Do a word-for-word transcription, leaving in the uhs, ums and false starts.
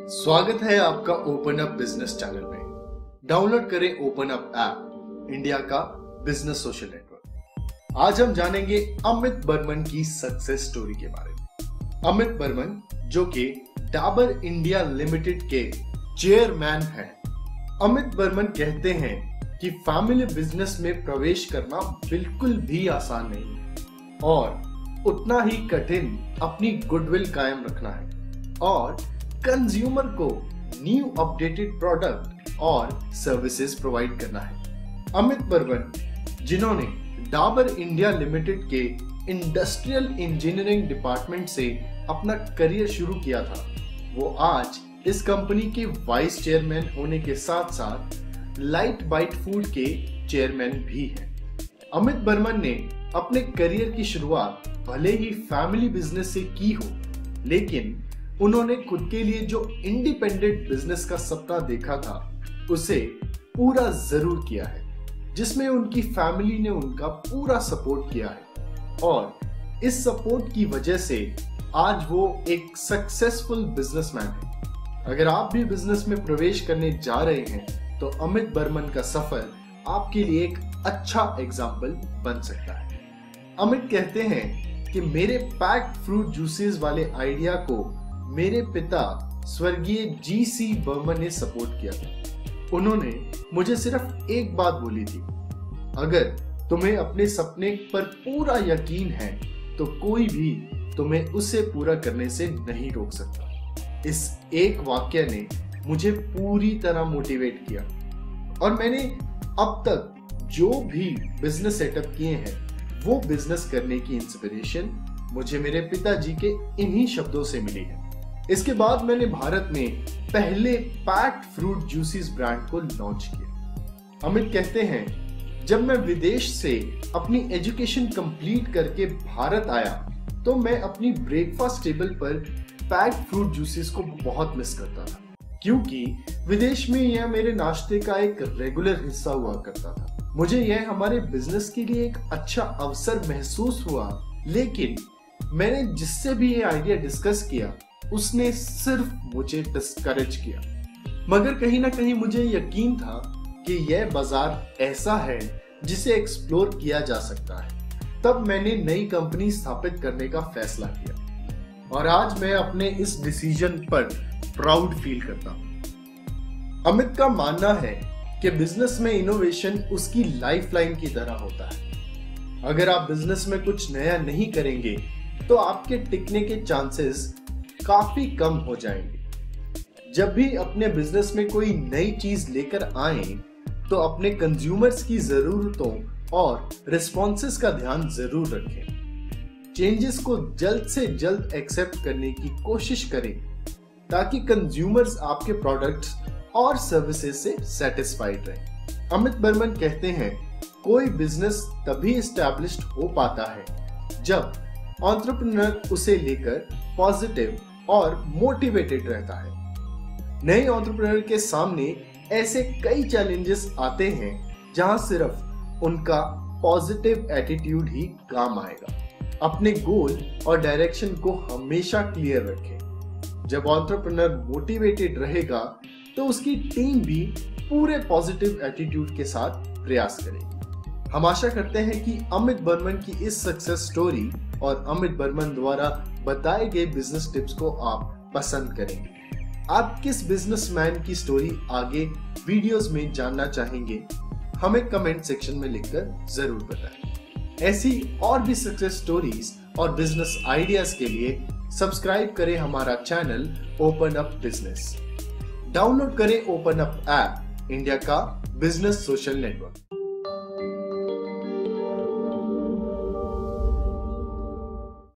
स्वागत है आपका ओपन अप बिजनेस चैनल में। डाउनलोड करें ओपन अप ऐप, इंडिया का बिजनेस सोशल नेटवर्क। आज हम जानेंगे अमित बर्मन की सक्सेस स्टोरी के बारे में। अमित बर्मन जो कि डाबर इंडिया लिमिटेड के चेयरमैन हैं। अमित बर्मन कहते हैं कि फैमिली बिजनेस में प्रवेश करना बिल्कुल भी आसान नहीं है और उतना ही कठिन अपनी गुडविल कायम रखना है और कंज्यूमर को न्यू अपडेटेड प्रोडक्ट और सर्विसेज प्रोवाइड करना है। अमित बर्मन जिन्होंने डाबर इंडिया लिमिटेड के इंडस्ट्रियल इंजीनियरिंग डिपार्टमेंट से अपना करियर शुरू किया था, वो आज इस कंपनी के वाइस चेयरमैन होने के साथ साथ लाइट बाइट फूड के चेयरमैन भी हैं। अमित बर्मन ने अपने करियर की शुरुआत भले ही फैमिली बिजनेस से की हो, लेकिन उन्होंने खुद के लिए जो इंडिपेंडेंट बिजनेस का सपना देखा था उसे पूरा जरूर किया है, जिसमें उनकी फैमिली ने उनका पूरा सपोर्ट किया है और इस सपोर्ट की वजह से आज वो एक सक्सेसफुल बिजनेसमैन है। अगर आप भी बिजनेस में प्रवेश करने जा रहे हैं तो अमित बर्मन का सफर आपके लिए एक अच्छा एग्जाम्पल बन सकता है। अमित कहते हैं कि मेरे पैक्ड फ्रूट जूसेस वाले आइडिया को मेरे पिता स्वर्गीय जी सी बर्मन ने सपोर्ट किया था। उन्होंने मुझे सिर्फ एक बात बोली थी, अगर तुम्हें अपने सपने पर पूरा यकीन है तो कोई भी तुम्हें उसे पूरा करने से नहीं रोक सकता। इस एक वाक्य ने मुझे पूरी तरह मोटिवेट किया और मैंने अब तक जो भी बिजनेस सेटअप किए हैं वो बिजनेस करने की इंस्पिरेशन मुझे मेरे पिताजी के इन्हीं शब्दों से मिली है। इसके बाद मैंने भारत में पहले पैक्ड फ्रूट जूसेस ब्रांड को लॉन्च किया। अमित कहते हैं, जब मैं विदेश से अपनी एजुकेशन कंप्लीट करके भारत आया तो मैं अपनी ब्रेकफास्ट टेबल पर पैक्ड फ्रूट जूसेस को बहुत मिस करता था, क्योंकि विदेश में यह मेरे नाश्ते का एक रेगुलर हिस्सा हुआ करता था। मुझे यह हमारे बिजनेस के लिए एक अच्छा अवसर महसूस हुआ, लेकिन मैंने जिससे भी ये आइडिया डिस्कस किया उसने सिर्फ मुझे डिस्करेज किया। मगर कहीं ना कहीं मुझे यकीन था कि यह बाजार ऐसा है जिसे एक्सप्लोर किया जा सकता है। तब मैंने नई कंपनी स्थापित करने का फैसला किया और आज मैं अपने इस डिसीजन पर प्राउड फील करता हूं। अमित का मानना है कि बिजनेस में इनोवेशन उसकी लाइफलाइन की तरह होता है। अगर आप बिजनेस में कुछ नया नहीं करेंगे तो आपके टिकने के चांसेस काफी कम हो जाएंगे। जब भी अपने बिजनेस में कोई नई चीज लेकर आए तो अपने कंज्यूमर्स की जरूरतों और रिस्पॉन्सेस का ध्यान जरूर रखें। चेंजेस को जल्द से जल्द एक्सेप्ट करने की कोशिश करें ताकि कंज्यूमर्स आपके प्रोडक्ट्स और सर्विसेज से सेटिस्फाइड रहें। अमित बर्मन कहते हैं, कोई बिजनेस तभी एस्टैब्लिश्ड हो पाता है जब एंटरप्रेन्योर उसे लेकर पॉजिटिव और मोटिवेटेड रहता है। नए एंटरप्रेन्योर के सामने ऐसे कई चैलेंजेस आते हैं जहां सिर्फ उनका पॉजिटिव एटीट्यूड ही काम आएगा। अपने गोल और डायरेक्शन को हमेशा क्लियर रखें। जब एंटरप्रेन्योर मोटिवेटेड रहेगा तो उसकी टीम भी पूरे पॉजिटिव एटीट्यूड के साथ प्रयास करेगी। हम आशा करते हैं कि अमित बर्मन की इस सक्सेस स्टोरी और अमित बर्मन द्वारा बताए गए बिजनेस टिप्स को आप पसंद करेंगे। आप किस बिजनेसमैन की स्टोरी आगे वीडियोस में जानना चाहेंगे, हमें कमेंट सेक्शन में लिखकर जरूर बताएं। ऐसी और भी सक्सेस स्टोरीज और बिजनेस आइडियाज के लिए सब्सक्राइब करें हमारा channel Open up business. Download करें ओपन अप ऐप, इंडिया का बिजनेस सोशल नेटवर्क।